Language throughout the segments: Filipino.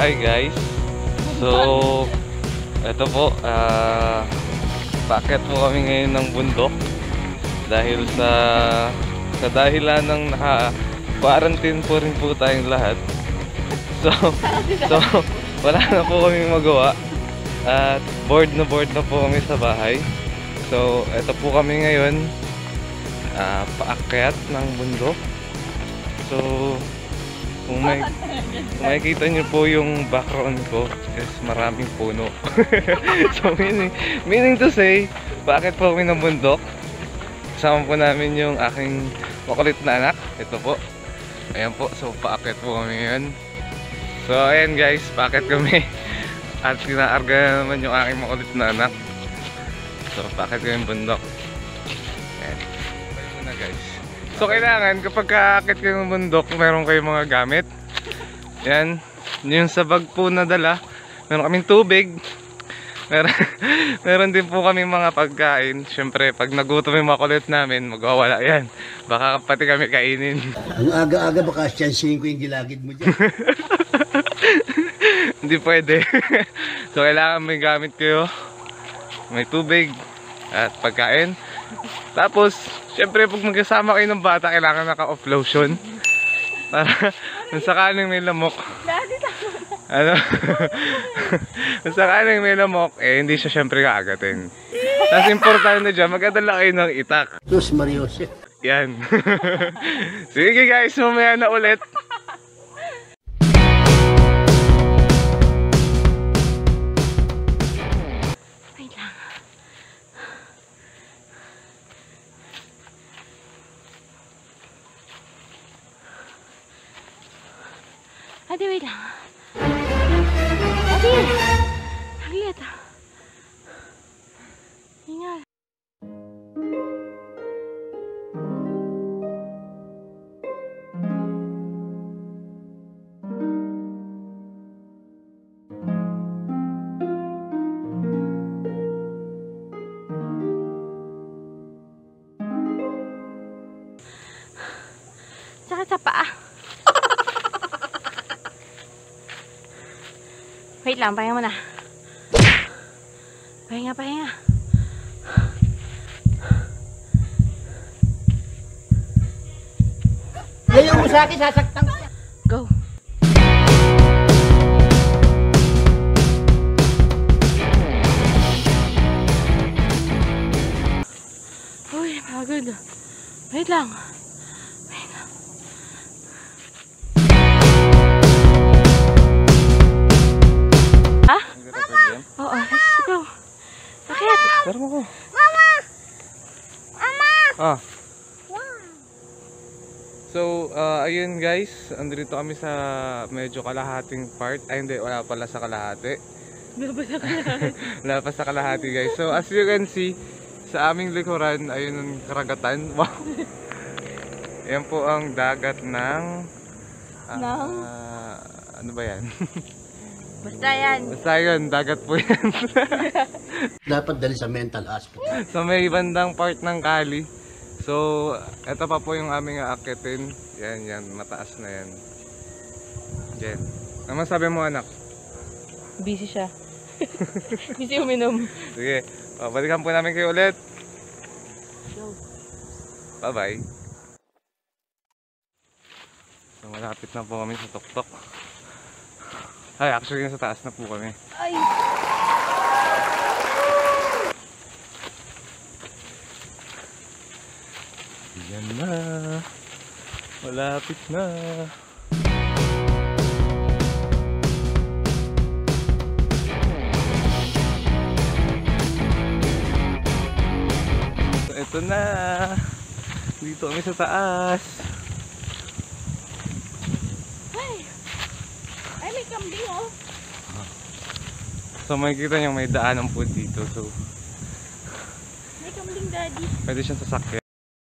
bahay guys. So, ito po, paakyat po kami ngayon ng bundok dahil sa kadahilan ng naka-quarantine po rin po tayong lahat. So wala na po kami magawa at bored na po kami sa bahay. So, ito po kami ngayon, paakyat ng bundok. So, kung makikita nyo po yung background ko is maraming puno. So meaning to say, bakit po kami ng bundok? Kasama po namin yung aking makulit na anak. Ito po. Ayan po. So paakyat po kami ngayon. So ayan guys, paakyat kami. At kinaarga naman yung aking makulit na anak. So paakyat kami ng bundok. Ayan. Ayan muna guys. So kailangan kapag aakyat kayo ng bundok, meron kayong mga gamit. Yan, yung sa bag po na dala. Meron kaming tubig. Meron din po kami mga pagkain. Siyempre, pag nagutom yung mga kulit namin, magwawala yan. Baka pati kami kainin. Ang aga-aga baka siyansihin ko yung gilagid mo dyan. Hindi pwede. So kailangan may gamit kayo. May tubig at pagkain. Tapos, syempre pag magkasama kayo ng bata, kailangan naka-off lotion. Para kung sakaling may lamok. Ano? Kung sakaling may lamok, hindi siya syempre kaagatin. Tapos importante dyan, magdadala kayo ng itak. Sus Mariose. Yan. Sige guys, mamaya na ulit. Ate, wait lang. Ate! Naglit. Hingal. Sakit sa paa. Wait lang, pahinga muna. Pahinga. Layo mo sa akin, sasaktan ko. Go. Uy, pagod. Wait lang. Oo, let's go. Bakit? Pero mo ko. Mama! So, ayun guys, andito kami sa medyo kalahating part. Ay hindi, wala pala sa kalahati. Wala pa sa kalahati guys. So, as you can see, sa aming likuran, ayun ang karagatan. Wow! Yan po ang dagat ng... ano ba yan? Basta yan. Basta yun, dagat po yan. Dapat dali sa mental hospital. So may bandang part ng Kali. So ito pa po yung aming aakitin. Yan, mataas na yan. Yan. Ano sabi mo anak? Busy siya. Busy uminom. Sige, balikan po namin kayo ulit. Bye bye. So malapit na po kami sa tuktok. Ay, actually nasa taas na po kami. Ay! Yan na. Malapit na. So, ito na. Dito kami sa taas. So makikita nyo may daanan po dito. So May kambing daddy. pwede siyang sasakyan.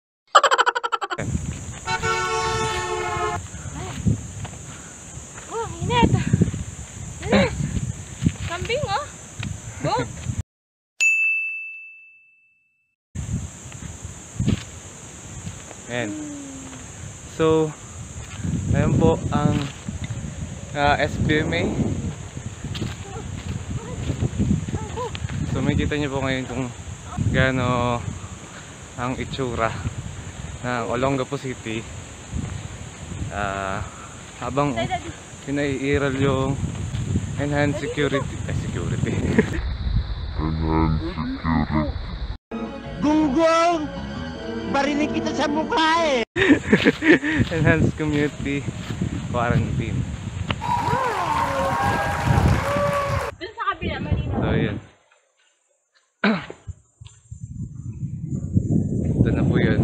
Oh, init. Yes. Kambing oh. Go. Ayan. So, ayan po ang SBMA. So makikita niyo po ngayon kung gaano ang itsura ng Olongapo City. Habang pinaiiral yung enhanced security. Gunggong! Barinig kita sa mukha eh! Enhanced community quarantine. Dun sa kabila, malinaw. So yun. Ito na po yun.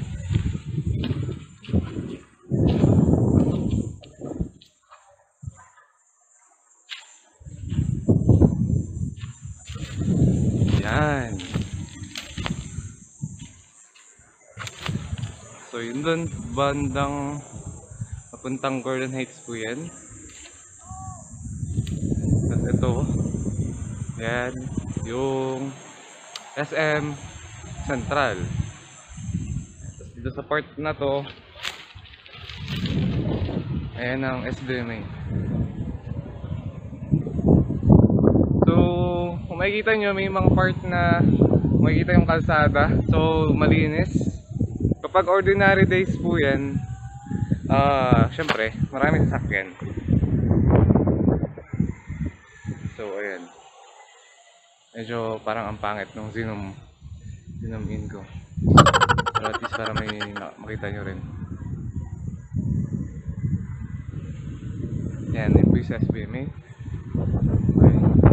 Yan. So yun dun, bandang papuntang Gordon Heights po yan. Tapos ito, yan, yung SM Central. Tapos dito sa part na to, ayan ang SBMA. So, kung makikita nyo, may mga part na makikita yung kalsada. So, malinis. Kapag ordinary days po yan, syempre, maraming sasakyan. So, ayan. Medyo parang ang pangit nung zoom in ko. Pero at least para may makita nyo rin. Yan, yun po yung sa SBMA. Okay.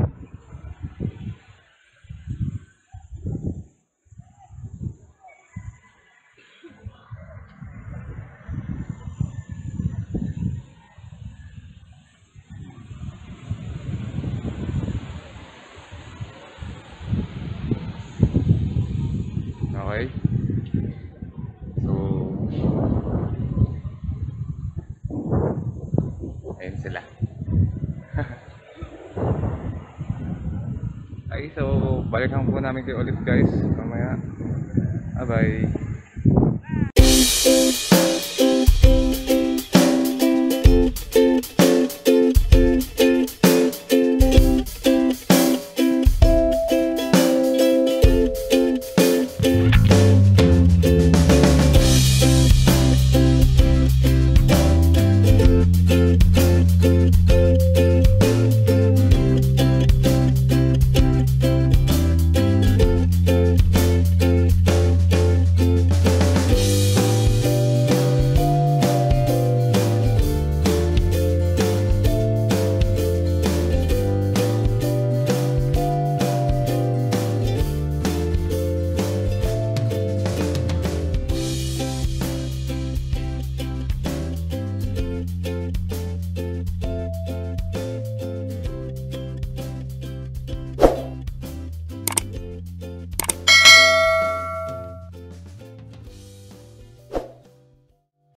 Okay. So, ayun sila. Okay, so balikan po namin kayo ulit guys mamaya. Bye bye.